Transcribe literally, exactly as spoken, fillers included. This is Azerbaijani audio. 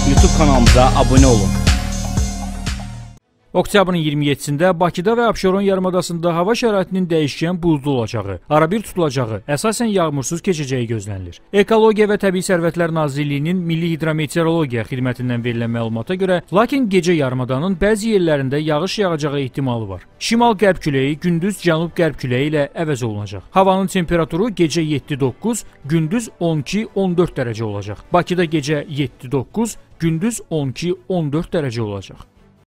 YouTube kanalımıza abunə olun. Oktyabrın iyirmi yeddisində Bakıda və Abşeron yarımadasında hava şəraitinin dəyişkən buzlu olacağı, arabir tutulacağı, əsasən yağmursuz keçəcəyi gözlənilir. Ekologiya və Təbii Sərvətlər Nazirliyinin Milli Hidrometeorologiya xidmətindən verilən məlumata görə, lakin gecə yarımadanın bəzi yerlərində yağış yağacağı ehtimalı var. Şimal-qərb küləyi gündüz cənub-qərb küləyi ilə əvəz olunacaq. Havanın temperaturu gecə yeddi doqquz, gündüz on iki on dörd dərəcə olacaq. Bakıda gecə yeddi doqquz, gündüz on iki on dörd dərəcə olacaq.